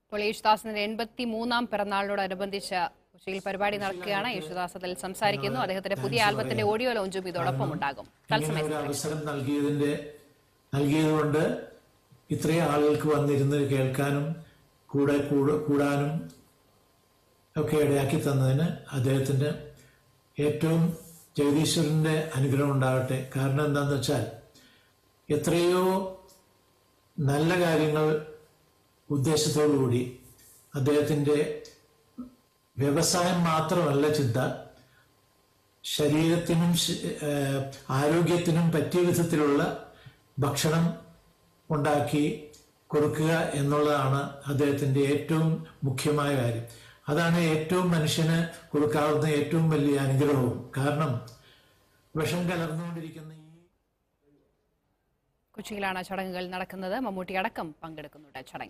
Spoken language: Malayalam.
ഇപ്പോൾ യേശുദാസിന്റെ 83ാം പിറന്നാളിനോടനുബന്ധിച്ച് കൊച്ചിയിൽ പരിപാടി നടക്കുകയാണ്. യേശുദാസ് അതിൽ സംസാരിക്കുന്നു. അദ്ദേഹത്തിന്റെ പുതിയ ആൽബത്തിന്റെ ഓഡിയോ ലോഞ്ചും ഇതോടൊപ്പം ഉണ്ടാകും. അവസരം നൽകിയതുകൊണ്ട് ഇത്രയും ആളുകൾക്ക് വന്നിരുന്ന് കേൾക്കാനും കൂടാനും ഒക്കെ ഇടയാക്കി തന്നതിന് അദ്ദേഹത്തിന് ഏറ്റവും ജഗദീശ്വരന്റെ അനുഗ്രഹം ഉണ്ടാകട്ടെ. കാരണം എന്താണെന്ന് വെച്ചാൽ എത്രയോ നല്ല കാര്യങ്ങൾ ഉദ്ദേശത്തോടുകൂടി അദ്ദേഹത്തിൻ്റെ വ്യവസായം മാത്രമല്ല ചിന്ത, ശരീരത്തിനും ആരോഗ്യത്തിനും പറ്റിയ വിധത്തിലുള്ള ഭക്ഷണം ഉണ്ടാക്കി കൊടുക്കുക എന്നുള്ളതാണ് അദ്ദേഹത്തിൻ്റെ ഏറ്റവും മുഖ്യമായ കാര്യം. അതാണ് ഏറ്റവും മനുഷ്യന് കൊടുക്കാവുന്ന ഏറ്റവും വലിയ അനുഗ്രഹവും. കാരണം വിഷം കലർന്നുകൊണ്ടിരിക്കുന്ന കൊച്ചിയിലാണ് ചടങ്ങുകൾ നടക്കുന്നത്. മമ്മൂട്ടി അടക്കം പങ്കെടുക്കുന്നുണ്ട് ചടങ്ങിൽ.